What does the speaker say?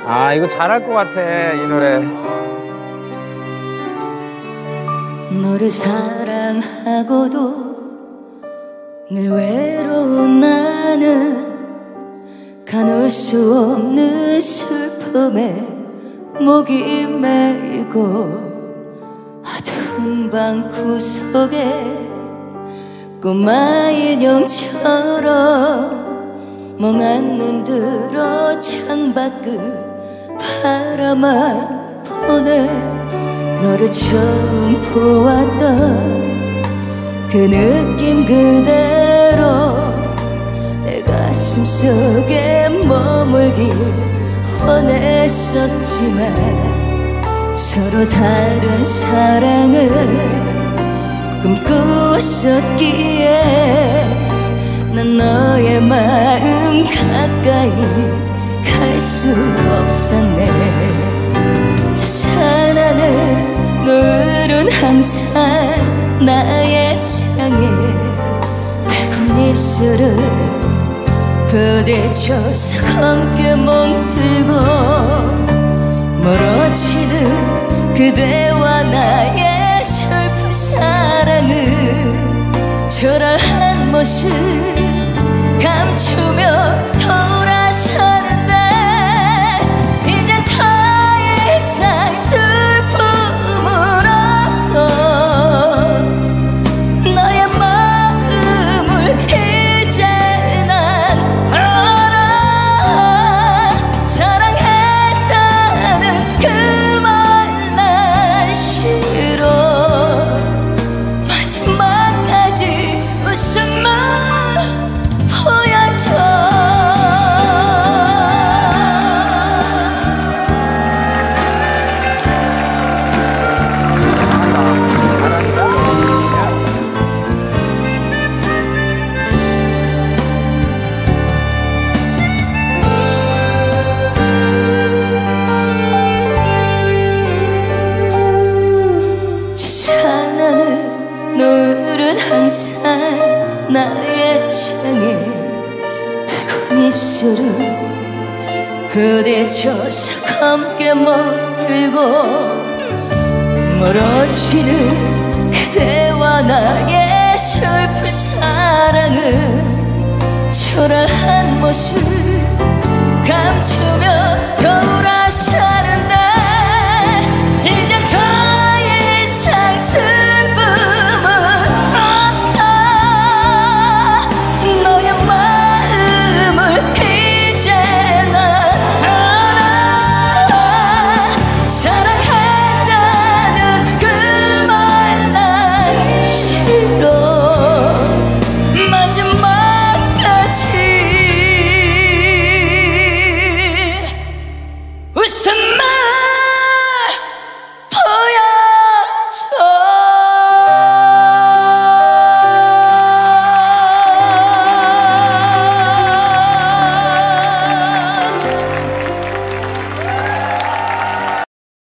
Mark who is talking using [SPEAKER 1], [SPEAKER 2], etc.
[SPEAKER 1] 아, 이거 잘할 것 같아, 이 노래.
[SPEAKER 2] 너를 사랑하고도 늘 외로운 나는 가눌 수 없는 슬픔에 목이 메이고 어두운 방 구석에 꼬마 인형처럼 멍한 눈 들어 창밖을 바라만 보내. 너를 처음 보았던 그 느낌 그대로 내 가슴 속에 머물길 원했었지만 서로 다른 사랑을 꿈꾸었었기에 난 너의 마음 가까이 갈 수 없었네. 찬하늘 노을은 항상 나의 창에 붉은 입술을 부딪혀서 함께 멍들고 멀어지는 그대와 나의 슬픈 사랑을 초라한 모습 감추며 돌아서는데 이젠 더 이상 슬픔은 없어. 너의 마음을 이제 난 알아. 사랑했다는 그 말 난 싫어. 마지막까지 웃음만 보여줘. 찬하늘 노을은 항상 나의 창에 붉은 입술을 부딪혀서 함께 멍들고 멀어지는 그대와 나의 슬픈 사랑을 초라한 모습 감추